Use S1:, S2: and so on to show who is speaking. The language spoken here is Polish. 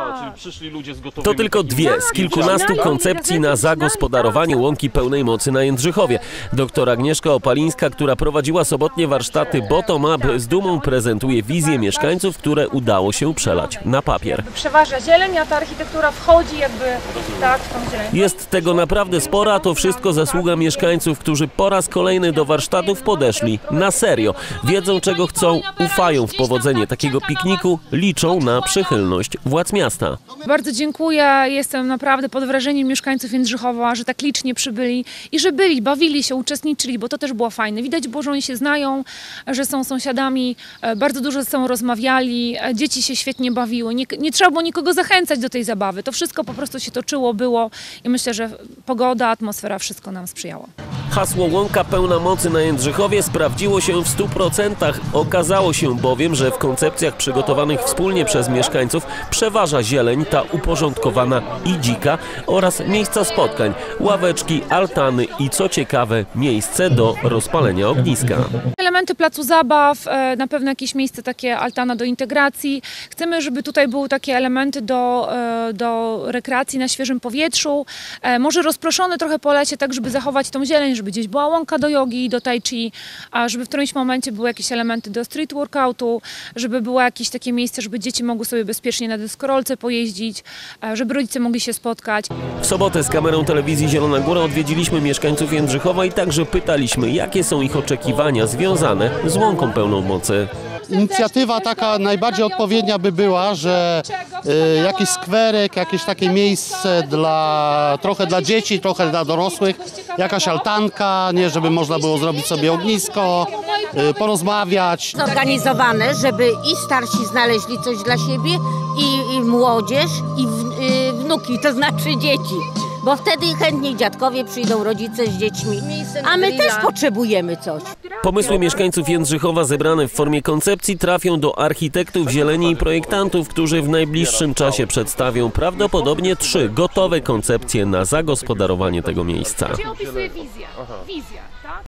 S1: Aha, czyli przyszli ludzie z gotowymi...
S2: To tylko dwie z kilkunastu koncepcji na zagospodarowanie łąki pełnej mocy na Jędrzychowie. Doktor Agnieszka Opalińska, która prowadziła sobotnie warsztaty Bottom-up, z dumą prezentuje wizję mieszkańców, które udało się przelać na papier.
S3: Przeważa zieleń, a ta architektura wchodzi jakby tak w tą zieleń.
S2: Jest tego naprawdę spora, to wszystko zasługa mieszkańców, którzy po raz kolejny do warsztatów podeszli na serio. Wiedzą, czego chcą, ufają w powodzenie takiego pikniku, liczą na przychylność władz miasta.
S3: Bardzo dziękuję, jestem naprawdę pod wrażeniem mieszkańców Jędrzychowa, że tak licznie przybyli i że byli, bawili się, uczestniczyli, bo to też było fajne. Widać było, że oni się znają, że są sąsiadami, bardzo dużo ze sobą rozmawiali, dzieci się świetnie bawiły, nie trzeba było nikogo zachęcać do tej zabawy. To wszystko po prostu się toczyło, było i myślę, że pogoda, atmosfera, wszystko nam sprzyjało.
S2: Hasło łąka pełna mocy na Jędrzychowie sprawdziło się w 100%. Okazało się bowiem, że w koncepcjach przygotowanych wspólnie przez mieszkańców przeważa zieleń, ta uporządkowana i dzika oraz miejsca spotkań, ławeczki, altany i co ciekawe miejsce do rozpalenia ogniska.
S3: Elementy placu zabaw, na pewno jakieś miejsce takie altana do integracji. Chcemy, żeby tutaj były takie elementy do rekreacji na świeżym powietrzu. Może rozproszone trochę po lesie, tak żeby zachować tą zieleń, żeby gdzieś była łąka do jogi, do tai chi, a żeby w którymś momencie były jakieś elementy do street workoutu, żeby było jakieś takie miejsce, żeby dzieci mogły sobie bezpiecznie na deskorolce pojeździć, żeby rodzice mogli się spotkać.
S2: W sobotę z kamerą telewizji Zielona Góra odwiedziliśmy mieszkańców Jędrzychowa i także pytaliśmy, jakie są ich oczekiwania związane z łąką pełną mocy.
S4: Inicjatywa taka najbardziej odpowiednia by była, że jakiś skwerek, jakieś takie miejsce trochę dla dzieci, trochę dla dorosłych, jakaś altanka, nie, żeby można było zrobić sobie ognisko, porozmawiać.
S5: Zorganizowane, żeby i starsi znaleźli coś dla siebie, i młodzież, i wnuki, to znaczy dzieci. Bo wtedy chętniej dziadkowie przyjdą, rodzice z dziećmi, a my też potrzebujemy coś.
S2: Pomysły mieszkańców Jędrzychowa zebrane w formie koncepcji trafią do architektów zieleni i projektantów, którzy w najbliższym czasie przedstawią prawdopodobnie 3 gotowe koncepcje na zagospodarowanie tego miejsca.
S3: Gdzie opisuje wizję? Wizja, tak?